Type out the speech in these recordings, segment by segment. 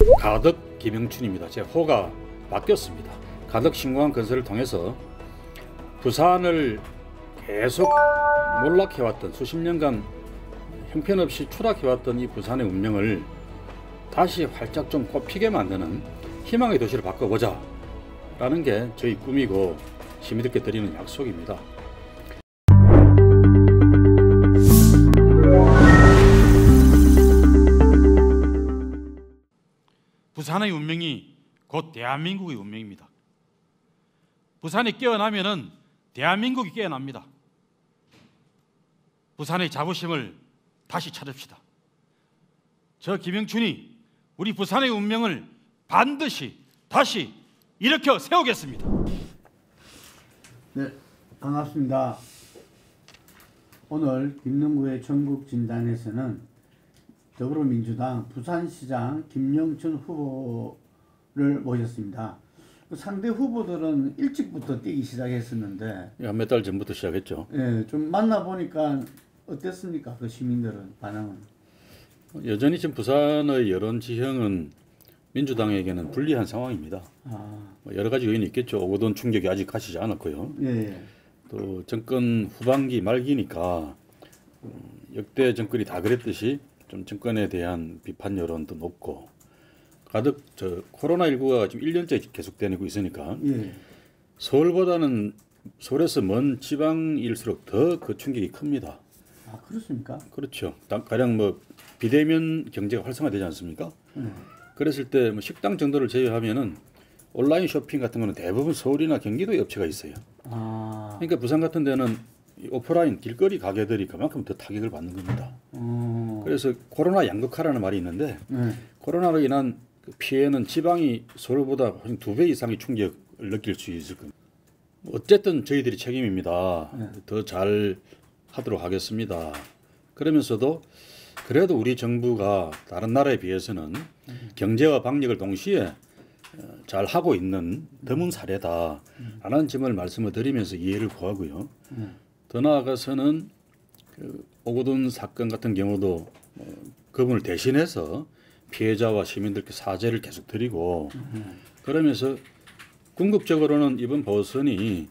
가덕 김영춘입니다. 제 호가 바뀌었습니다. 가덕 신공항 건설을 통해서 부산을 계속 몰락해왔던, 수십 년간 형편없이 추락해왔던 이 부산의 운명을 다시 활짝 좀 꽃피게 만드는 희망의 도시로 바꿔보자 라는 게 저희 꿈이고 시민들께 드리는 약속입니다. 부산의 운명이 곧 대한민국의 운명입니다. 부산이 깨어나면은 대한민국이 깨어납니다. 부산의 자부심을 다시 찾읍시다. 저 김영춘이 우리 부산의 운명을 반드시 다시 일으켜 세우겠습니다. 네, 반갑습니다. 오늘 김능구의 전국진단에서는 더불어민주당 부산시장 김영춘 후보를 모셨습니다. 상대 후보들은 일찍부터 뛰기 시작했었는데 몇 달 전부터 시작했죠. 예, 좀 만나보니까 어땠습니까? 그 시민들은 반응은? 여전히 지금 부산의 여론 지형은 민주당에게는 불리한 상황입니다. 여러 가지 요인이 있겠죠. 오거돈 충격이 아직 가시지 않았고요. 예. 또 정권 후반기 말기니까 역대 정권이 다 그랬듯이 좀 정권에 대한 비판 여론도 높고, 가득 코로나19가 지금 1년째 계속되고 있으니까 예. 서울에서 먼 지방일수록 더 그 충격이 큽니다. 아, 그렇습니까? 그렇죠. 가령 뭐 비대면 경제가 활성화되지 않습니까? 그랬을 때 뭐 식당 정도를 제외하면은 온라인 쇼핑 같은 거는 대부분 서울이나 경기도에 업체가 있어요. 그러니까 부산 같은 데는 오프라인 길거리 가게들이 그만큼 더 타격을 받는 겁니다. 그래서 코로나 양극화라는 말이 있는데 코로나로 인한 그 피해는 지방이 서울보다 훨씬 2배 이상의 충격을 느낄 수 있을 겁니다. 어쨌든 저희들이 책임입니다. 더 잘 하도록 하겠습니다. 그러면서도 그래도 우리 정부가 다른 나라에 비해서는 경제와 방역을 동시에 잘 하고 있는 드문 사례다 라는 점을 말씀을 드리면서 이해를 구하고요. 더 나아가서는 그 오거돈 사건 같은 경우도 그분을 대신해서 피해자와 시민들께 사죄를 계속 드리고, 그러면서 궁극적으로는 이번 보선이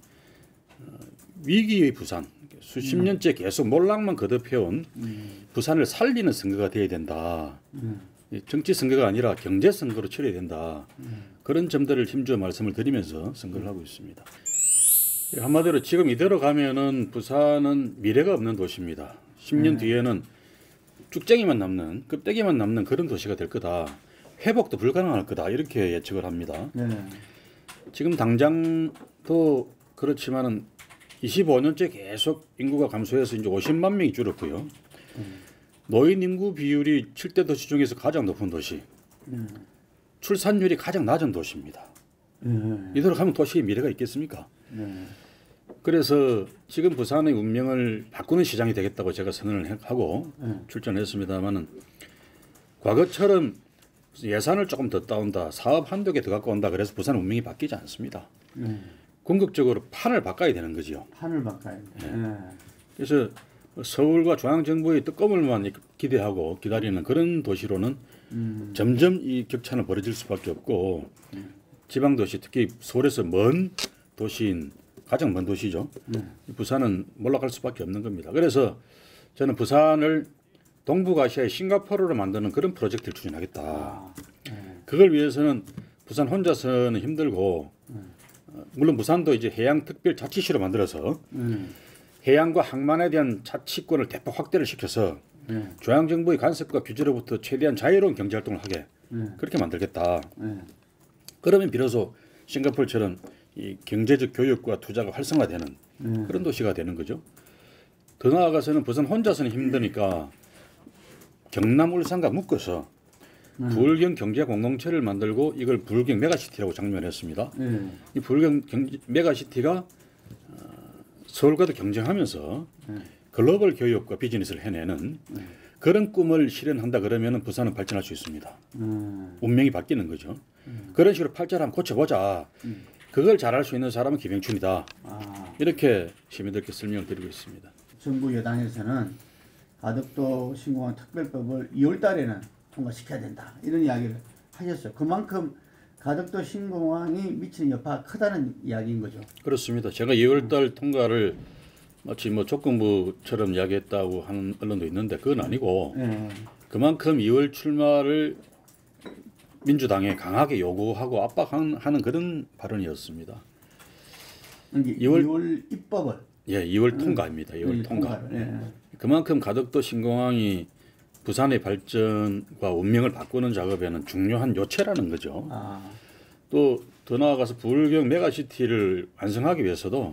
위기의 부산, 수십 년째 계속 몰락만 거듭해온 부산을 살리는 선거가 되어야 된다. 정치 선거가 아니라 경제 선거로 치러야 된다. 그런 점들을 힘주어 말씀을 드리면서 선거를 하고 있습니다. 한마디로 지금 이대로 가면은 부산은 미래가 없는 도시입니다. 10년 뒤에는 쭉쟁이만 남는, 껍데기만 남는 그런 도시가 될 거다. 회복도 불가능할 거다. 이렇게 예측을 합니다. 지금 당장도 그렇지만은 25년째 계속 인구가 감소해서 이제 50만 명이 줄었고요. 노인 인구 비율이 7대 도시 중에서 가장 높은 도시, 출산율이 가장 낮은 도시입니다. 이대로 가면 도시의 미래가 있겠습니까? 그래서 지금 부산의 운명을 바꾸는 시장이 되겠다고 제가 선언을 하고 출전했습니다만은, 과거처럼 예산을 조금 더 따온다, 사업 한두 개 더 갖고 온다 그래서 부산 운명이 바뀌지 않습니다. 궁극적으로 판을 바꿔야 되는 거죠. 판을 바꿔야 돼. 그래서 서울과 중앙정부의 뜨거움을만 기대하고 기다리는 그런 도시로는 점점 이 격차는 벌어질 수밖에 없고, 지방도시, 특히 서울에서 먼 도시인, 가장 먼 도시죠. 부산은 몰락할 수밖에 없는 겁니다. 그래서 저는 부산을 동북아시아의 싱가포르로 만드는 그런 프로젝트를 추진하겠다. 그걸 위해서는 부산 혼자서는 힘들고, 물론 부산도 이제 해양특별자치시로 만들어서 해양과 항만에 대한 자치권을 대폭 확대를 시켜서 중앙정부의 간섭과 규제로부터 최대한 자유로운 경제활동을 하게 그렇게 만들겠다. 그러면 비로소 싱가포르처럼 이 경제적 교육과 투자가 활성화되는 그런 도시가 되는 거죠. 더 나아가서는 부산 혼자서는 힘드니까 경남, 울산과 묶어서 부울경 경제 공동체를 만들고 이걸 부울경 메가시티라고 장면했습니다. 이 부울경 메가시티가 서울과도 경쟁하면서 글로벌 교육과 비즈니스를 해내는 그런 꿈을 실현한다 그러면 부산은 발전할 수 있습니다. 운명이 바뀌는 거죠. 그런 식으로 팔자를 한번 고쳐보자. 그걸 잘할 수 있는 사람은 김영춘이다. 이렇게 시민들께 설명을 드리고 있습니다. 정부 여당에서는 가덕도 신공항 특별법을 2월 달에는 통과시켜야 된다, 이런 이야기를 하셨어요. 그만큼 가덕도 신공항이 미치는 여파가 크다는 이야기인 거죠. 그렇습니다. 제가 2월달 통과를 마치 뭐 조건부처럼 이야기했다고 하는 언론도 있는데 그건 아니고 그만큼 2월 출마를 민주당에 강하게 요구하고 압박하는 그런 발언이었습니다. 2월 입법을 2월 통과입니다. 2월 통과. 그만큼 가덕도 신공항이 부산의 발전과 운명을 바꾸는 작업에는 중요한 요체라는 거죠. 또 더 나아가서 부울경 메가시티를 완성하기 위해서도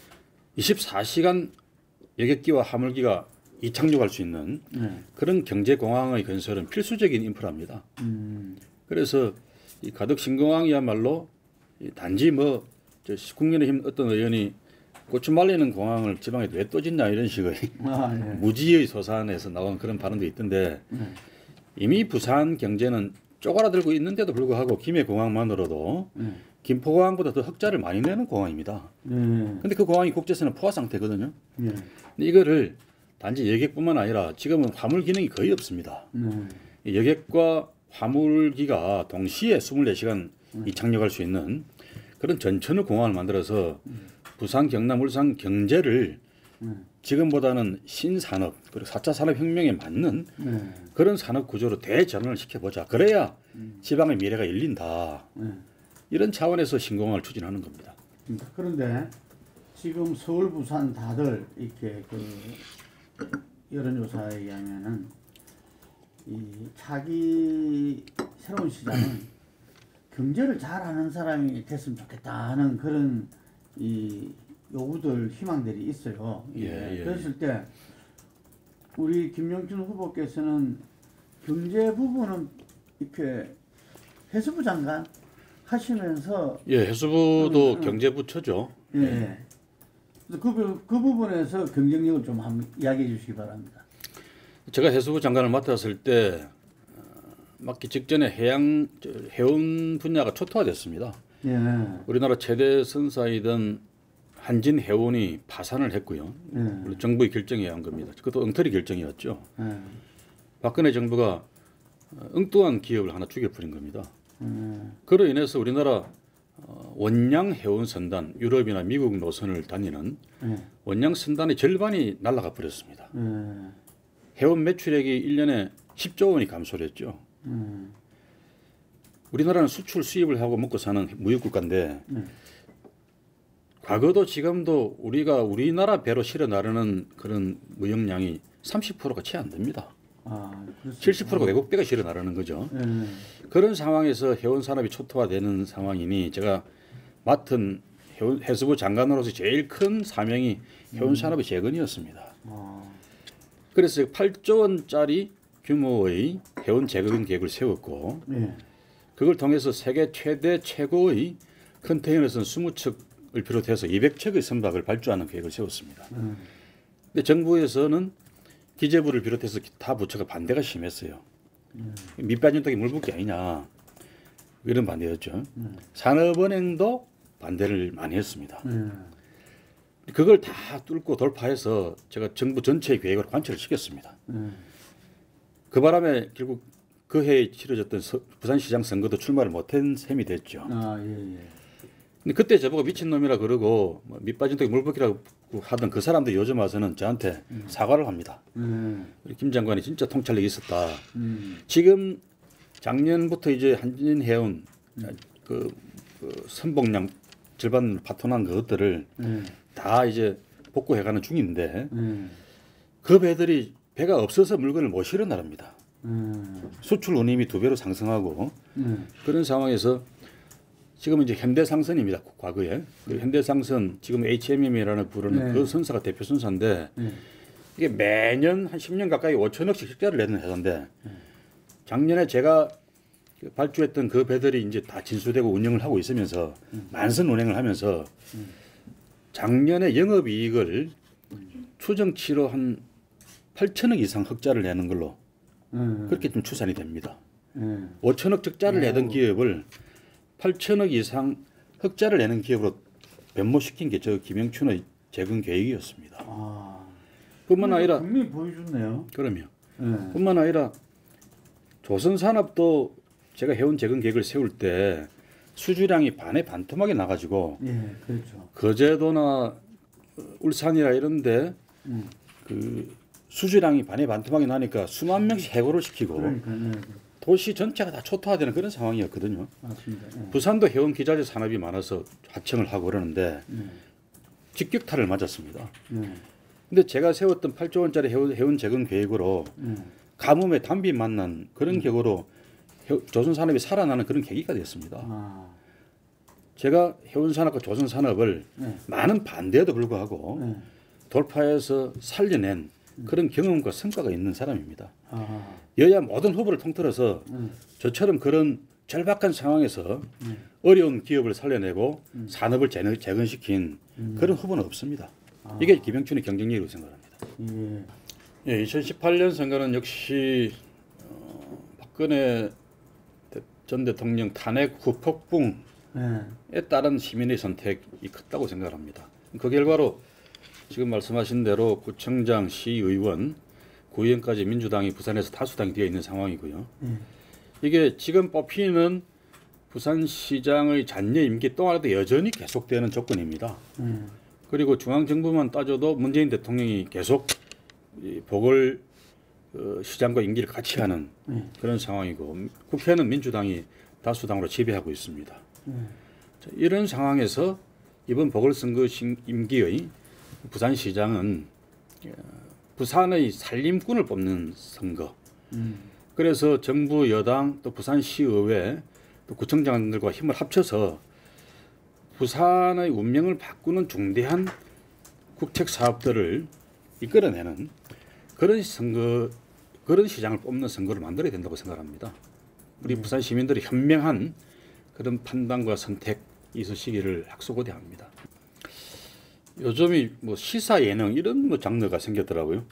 24시간 여객기와 화물기가 이착륙할 수 있는 그런 경제공항의 건설은 필수적인 인프라입니다. 그래서 이 가덕 신공항이야말로 단지 뭐 국민의힘 어떤 의원이 고추 말리는 공항을 지방에 왜 또 짓냐 이런 식의 무지의 소산에서 나온 그런 발언도 있던데 이미 부산 경제는 쪼그라들고 있는데도 불구하고 김해공항만으로도 김포공항보다 더 흑자를 많이 내는 공항입니다. 근데 그 공항이 국제선은 포화 상태거든요. 근데 이거를 단지 여객뿐만 아니라 지금은 화물 기능이 거의 없습니다. 여객과 화물기가 동시에 24시간 이착륙할 수 있는 그런 전천후 공항을 만들어서 부산, 경남, 울산 경제를 지금보다는 신산업 그리고 4차 산업혁명에 맞는 그런 산업 구조로 대전환을 시켜보자. 그래야 지방의 미래가 열린다. 이런 차원에서 신공항을 추진하는 겁니다. 그런데 지금 서울, 부산 다들 이렇게 그 여론조사에 의하면은 이 차기 새로운 시장은 경제를 잘하는 사람이 됐으면 좋겠다 하는 그런 이 요구들, 희망들이 있어요. 그랬을 때 우리 김영춘 후보께서는 경제 부분은 이렇게 해수부 장관 하시면서 해수부도 경제부처죠. 그래서 그 부분에서 경쟁력을 좀 한번 이야기해 주시기 바랍니다. 제가 해수부 장관을 맡았을 때 맡기 직전에 해운 분야가 초토화됐습니다. 우리나라 최대 선사이던 한진해운이 파산을 했고요. 물론 정부의 결정이어야 한 겁니다. 그것도 엉터리 결정이었죠. 박근혜 정부가 엉뚱한 기업을 하나 죽여버린 겁니다. 그로 인해서 우리나라 원양 해운 선단, 유럽이나 미국 노선을 다니는 원양 선단의 절반이 날아가 버렸습니다. 해운 매출액이 1년에 10조 원이 감소를 했죠. 우리나라는 수출 수입을 하고 먹고 사는 무역국가인데 과거도 지금도 우리가 우리나라 배로 실어 나르는 그런 무역량이 30%가 채 안 됩니다. 70%가 외국 배가 실어 나르는 거죠. 그런 상황에서 해운 산업이 초토화되는 상황이니 제가 맡은 해수부 장관으로서 제일 큰 사명이 해운 산업의 재건이었습니다. 그래서 8조 원짜리 규모의 해운 재건 계획을 세웠고 그걸 통해서 세계 최대 최고의 컨테이너선 20척을 비롯해서 200척의 선박을 발주하는 계획을 세웠습니다. 근데 정부에서는 기재부를 비롯해서 다 부처가 반대가 심했어요. 밑빠진독이 물붓기 아니냐 이런 반대였죠. 산업은행도 반대를 많이 했습니다. 그걸 다 뚫고 돌파해서 제가 정부 전체의 계획을 관철을 시켰습니다. 그 바람에 결국 그 해에 치러졌던 부산시장 선거도 출마를 못한 셈이 됐죠. 근데 그때 저보고 미친놈이라 그러고 뭐 밑빠진독이 물붓기라고 하던 그 사람도 요즘 와서는 저한테 사과를 합니다. 우리 김 장관이 진짜 통찰력이 있었다. 지금 작년부터 이제 한진해운 그 선봉량 절반 파토난 그것들을 다 이제 복구해가는 중인데 그 배들이 배가 없어서 물건을 못 실어 나릅니다. 수출 운임이 2배로 상승하고 그런 상황에서 지금은 이제 현대상선입니다. 과거에 그 현대상선 지금 HMM이라는 부르는 그 선사가 대표 선사인데 이게 매년 한 10년 가까이 5천억씩 흑자를 내는 회사인데 작년에 제가 발주했던 그 배들이 이제 다 진수되고 운영을 하고 있으면서 만선 운행을 하면서 작년에 영업이익을 추정치로 한 8천억 이상 흑자를 내는 걸로 그렇게 좀 추산이 됩니다. 5천억 적자를 내던 기업을 8천억 이상 흑자를 내는 기업으로 변모시킨 게 저 김영춘의 재건 계획이었습니다. 뿐만 아니라 분명히 보여줬네요. 그러면 뿐만 아니라 조선산업도 제가 해운 재건 계획을 세울 때 수주량이 반에 반토막이 나가지고 예, 그렇죠. 거제도나 울산이라 이런데 그 수주량이 반에 반토막이 나니까 수만 명씩 해고를 시키고 그러니까 도시 전체가 다 초토화되는 그런 상황이었거든요. 맞습니다. 예. 부산도 해운 기자재 산업이 많아서 하청을 하고 그러는데 직격탄을 맞았습니다. 근데 제가 세웠던 8조 원짜리 해운 재건 계획으로 가뭄에 단비 만난 그런 격으로 조선산업이 살아나는 그런 계기가 됐습니다. 아, 제가 해운산업과 조선산업을 많은 반대에도 불구하고 돌파해서 살려낸 그런 경험과 성과가 있는 사람입니다. 아, 여야 모든 후보를 통틀어서 저처럼 그런 절박한 상황에서 어려운 기업을 살려내고 산업을 재건시킨 그런 후보는 없습니다. 이게 김영춘의 경쟁력이라고 생각합니다. 예. 예, 2018년 선거는 역시 박근혜 전 대통령 탄핵 후 폭풍에 따른 시민의 선택이 컸다고 생각합니다. 그 결과로 지금 말씀하신 대로 구청장, 시의원, 구의원까지 민주당이 부산에서 다수당이 되어 있는 상황이고요. 이게 지금 뽑히는 부산시장의 잔여 임기 동안에도 여전히 계속되는 조건입니다. 그리고 중앙정부만 따져도 문재인 대통령이 계속 이 보궐 시장과 임기를 같이 하는 그런 상황이고 국회는 민주당이 다수당으로 지배하고 있습니다. 자, 이런 상황에서 이번 보궐선거 임기의 부산시장은 부산의 살림꾼을 뽑는 선거. 그래서 정부 여당 또 부산시의회 또 구청장들과 힘을 합쳐서 부산의 운명을 바꾸는 중대한 국책 사업들을 이끌어내는 그런 선거, 그런 시장을 뽑는 선거를 만들어야 된다고 생각합니다. 우리 부산 시민들이 현명한 그런 판단과 선택이 있으시기를 약속하옵니다. 요즘이 뭐 시사 예능 이런 뭐 장르가 생겼더라고요.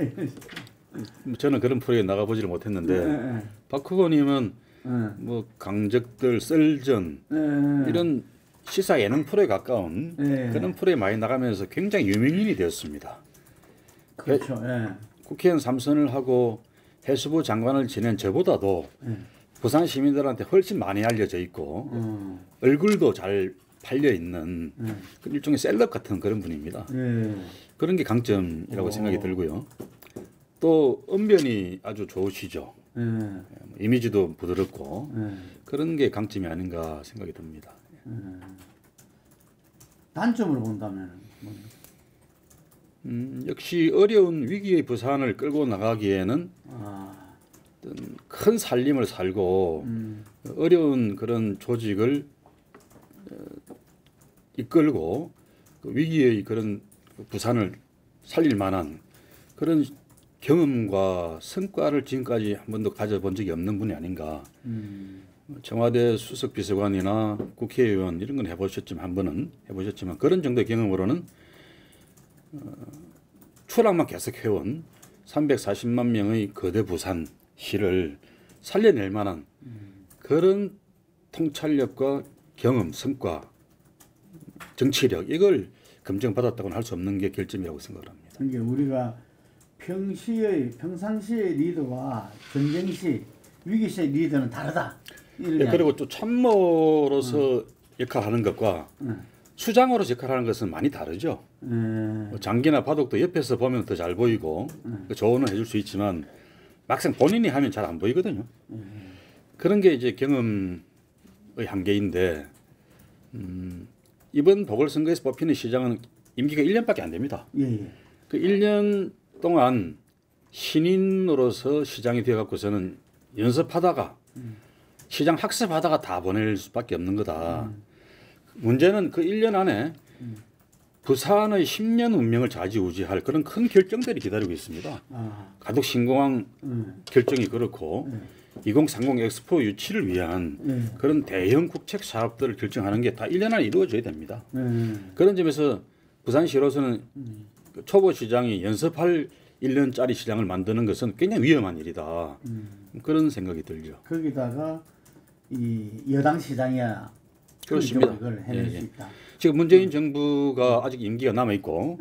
저는 그런 프로에 나가보지를 못했는데 박 후보님은 뭐 강적들, 썰전 이런 시사 예능 프로에 가까운 그런 프로에 많이 나가면서 굉장히 유명인이 되었습니다. 그렇죠. 예. 국회의원 3선을 하고 해수부 장관을 지낸 저보다도 부산 시민들한테 훨씬 많이 알려져 있고 얼굴도 잘 팔려 있는 일종의 셀럽 같은 그런 분입니다. 그런 게 강점이라고 생각이 들고요. 또 언변이 아주 좋으시죠. 이미지도 부드럽고 그런 게 강점이 아닌가 생각이 듭니다. 단점으로 본다면 역시 어려운 위기의 부산을 끌고 나가기에는 어떤 큰 살림을 살고 어려운 그런 조직을 이끌고 그 위기의 그런 부산을 살릴 만한 그런 경험과 성과를 지금까지 한 번도 가져본 적이 없는 분이 아닌가. 청와대 수석 비서관이나 국회의원 이런 건 해보셨지만 한 번은 해보셨지만 그런 정도의 경험으로는 추락만 계속해온 340만 명의 거대 부산시를 살려낼 만한 그런 통찰력과 경험, 성과, 정치력 이걸 검증받았다고는 할 수 없는 게 결점이라고 생각합니다. 이게 우리가 평상시의 리더와 전쟁시, 위기시의 리더는 다르다. 예, 그리고 또 참모로서 역할하는 것과 수장으로서 역할하는 것은 많이 다르죠. 뭐 장기나 바둑도 옆에서 보면 더 잘 보이고 조언을 해줄 수 있지만 막상 본인이 하면 잘 안 보이거든요. 그런 게 이제 경험의 한계인데 이번 보궐선거에서 뽑히는 시장은 임기가 1년밖에 안 됩니다. 그 1년 동안 신인으로서 시장이 되어갖고서는 연습하다가 시장 학습하다가 다 보낼 수밖에 없는 거다. 문제는 그 1년 안에 부산의 10년 운명을 좌지우지할 그런 큰 결정들이 기다리고 있습니다. 가덕 신공항 결정이 그렇고 2030 엑스포 유치를 위한 그런 대형 국책 사업들을 결정하는 게 다 1년 안에 이루어져야 됩니다. 그런 점에서 부산시로서는 초보 시장이 연습할 1년짜리 시장을 만드는 것은 굉장히 위험한 일이다. 그런 생각이 들죠. 거기다가 이 여당 시장이야 그렇습니다. 이걸 해낼 수 있다. 지금 문재인 정부가 아직 임기가 남아 있고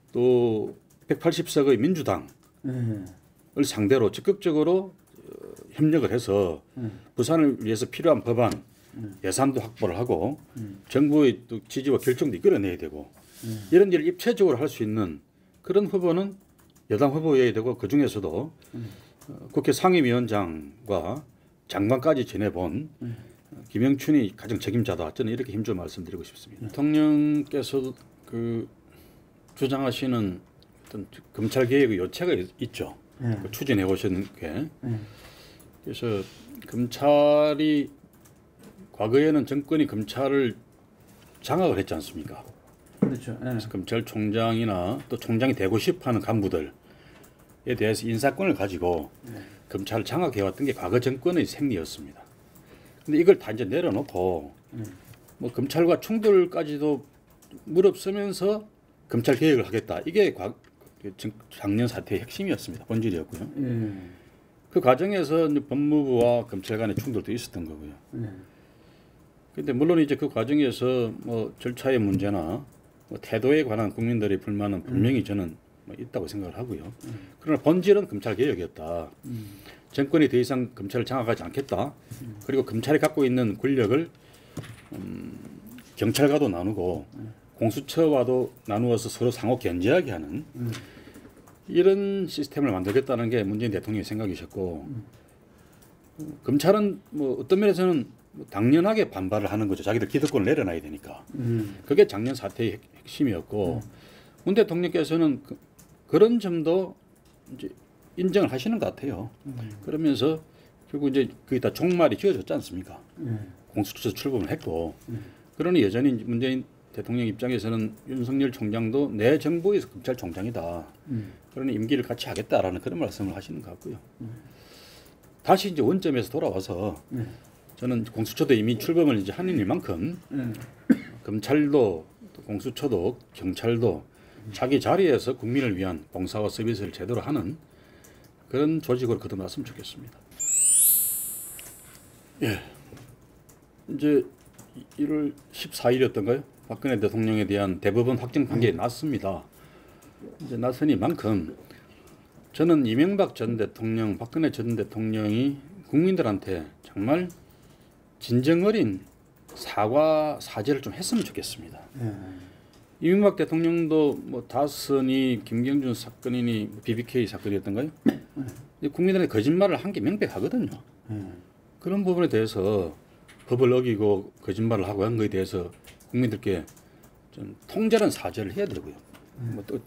또 180석의 민주당을 상대로 적극적으로 협력을 해서 부산을 위해서 필요한 법안, 예산도 확보를 하고 정부의 또 지지와 결정도 이끌어내야 되고 이런 일을 입체적으로 할 수 있는 그런 후보는 여당 후보여야 되고 그 중에서도 국회 상임위원장과 장관까지 지내본 김영춘이 가장 책임자다. 저는 이렇게 힘줘 말씀드리고 싶습니다. 대통령께서 그 주장하시는 어떤 검찰 개혁의 요체가 있죠. 그 추진해 오셨는 게. 그래서 검찰이 과거에는 정권이 검찰을 장악을 했지 않습니까? 그렇죠. 그래서 검찰총장이나 또 총장이 되고 싶어하는 간부들에 대해서 인사권을 가지고 검찰을 장악해왔던 게 과거 정권의 생리였습니다. 근데 이걸 다 이제 내려놓고 뭐 검찰과 충돌까지도 무릅쓰면서 검찰 개혁을 하겠다. 이게 작년 사태의 핵심이었습니다. 본질이었고요. 그 과정에서 이제 법무부와 검찰 간의 충돌도 있었던 거고요. 근데 물론 이제 그 과정에서 뭐 절차의 문제나 뭐 태도에 관한 국민들의 불만은 분명히 저는 뭐 있다고 생각을 하고요. 그러나 본질은 검찰 개혁이었다. 정권이 더 이상 검찰을 장악하지 않겠다. 그리고 검찰이 갖고 있는 권력을 경찰과도 나누고 공수처와도 나누어서 서로 상호 견제하게 하는 이런 시스템을 만들겠다는 게 문재인 대통령의 생각이셨고 검찰은 뭐 어떤 면에서는 당연하게 반발을 하는 거죠. 자기들 기득권을 내려놔야 되니까. 그게 작년 사태의 핵심이었고 문 대통령께서는 그런 점도 이제 인정을 하시는 것 같아요. 그러면서 결국 이제 그게 다 종말이 지어졌지 않습니까? 공수처 출범을 했고 그러니 여전히 문재인 대통령 입장에서는 윤석열 총장도 내 정부에서 검찰총장이다. 그러니 임기를 같이 하겠다라는 그런 말씀을 하시는 것 같고요. 다시 이제 원점에서 돌아와서 저는 공수처도 이미 출범을 이제 하는 일만큼 검찰도 공수처도 경찰도 자기 자리에서 국민을 위한 봉사와 서비스를 제대로 하는 그런 조직으로 거듭났으면 좋겠습니다. 예, 이제 1월 14일이었던가요? 박근혜 대통령에 대한 대법원 확정 판결이 났습니다. 이제 났으니만큼 저는 이명박 전 대통령, 박근혜 전 대통령이 국민들한테 정말 진정 어린 사죄를 좀 했으면 좋겠습니다. 이명박 대통령도 뭐 다스니 김경준 사건이니 BBK 사건이었던가요? 국민들한테 거짓말을 한 게 명백하거든요. 그런 부분에 대해서 법을 어기고 거짓말을 하고 한 것에 대해서 국민들께 좀 통절한 사죄를 해야 되고요. 뭐또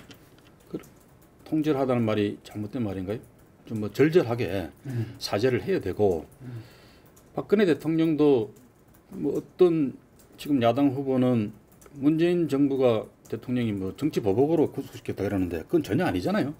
통절하다는 말이 잘못된 말인가요? 좀 뭐 절절하게 사죄를 해야 되고 박근혜 대통령도 뭐 어떤 지금 야당 후보는 문재인 정부가 대통령이 뭐 정치 보복으로 구속시켰다 그러는데 그건 전혀 아니잖아요.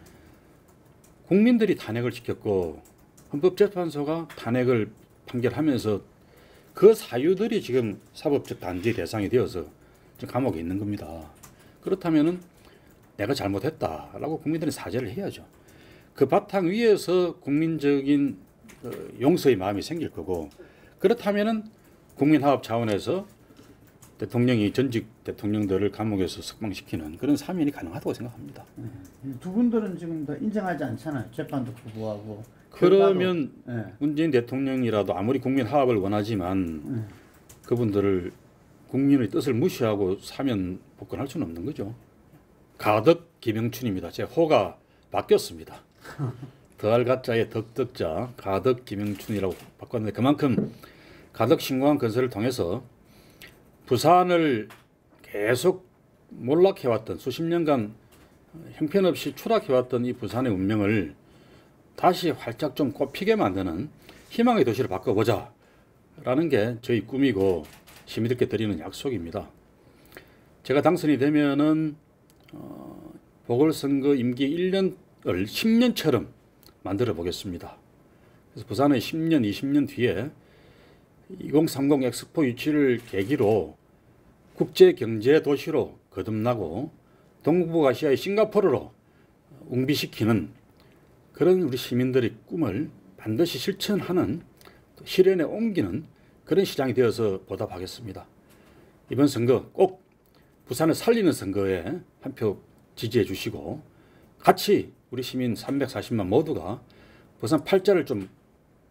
국민들이 탄핵을 시켰고 헌법재판소가 탄핵을 판결하면서 그 사유들이 지금 사법적 단죄 대상이 되어서 지금 감옥에 있는 겁니다. 그렇다면은 내가 잘못했다라고 국민들이 사죄를 해야죠. 그 바탕 위에서 국민적인 용서의 마음이 생길 거고 그렇다면은 국민화합 차원에서 대통령이 전직 대통령들을 감옥에서 석방시키는 그런 사면이 가능하다고 생각합니다. 두 분들은 지금 다 인정하지 않잖아요. 재판도 거부하고. 그러면 문재인 대통령이라도 아무리 국민화합을 원하지만 그분들을 국민의 뜻을 무시하고 사면 복권할 수는 없는 거죠. 가덕 김영춘입니다. 제 호가 바뀌었습니다. 더할 가짜의 덕덕자 가덕 김영춘이라고 바꿨는데 그만큼 가덕 신공항 건설을 통해서 부산을 계속 몰락해왔던 수십 년간 형편없이 추락해왔던 이 부산의 운명을 다시 활짝 좀 꽃피게 만드는 희망의 도시로 바꿔보자 라는 게 저희 꿈이고 시민들께 드리는 약속입니다. 제가 당선이 되면은 보궐선거 임기 1년을 10년처럼 만들어 보겠습니다. 그래서 부산의 10년, 20년 뒤에 2030 엑스포 유치를 계기로 국제경제도시로 거듭나고 동북아시아의 싱가포르로 웅비시키는 그런 우리 시민들의 꿈을 반드시 실천하는 실현에 옮기는 그런 시장이 되어서 보답하겠습니다. 이번 선거 꼭 부산을 살리는 선거에 한 표 지지해 주시고 같이 우리 시민 340만 모두가 부산 팔자를 좀